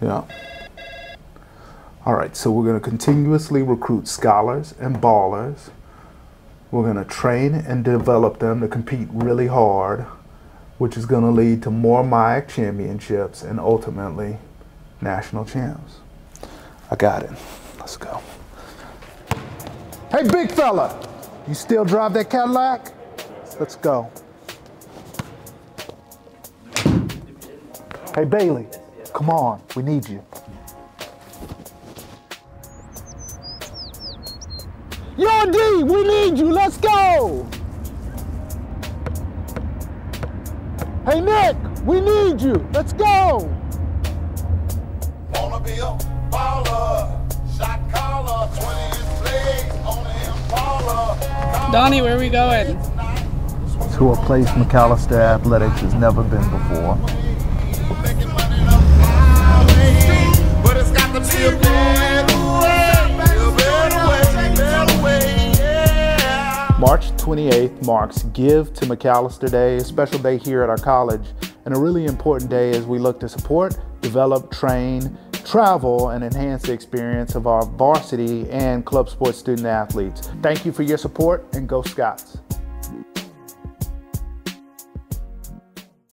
Yeah. All right, so we're going to continuously recruit scholars and ballers. We're going to train and develop them to compete really hard, which is going to lead to more MIAC championships and ultimately national champs. I got it. Let's go. Hey, big fella, you still drive that Cadillac? Let's go. Hey, Bailey, come on, we need you. Yo, D, we need you, let's go! Hey, Nick, we need you, let's go! Wanna be a baller, shot caller, 20 plays on the Impala. Donnie, where are we going? To a place Macalester Athletics has never been before. But it's got to be a better way, yeah. March 28th marks Give to Macalester Day, a special day here at our college, and a really important day as we look to support, develop, train, travel, and enhance the experience of our varsity and club sports student athletes. Thank you for your support, and Go Scots.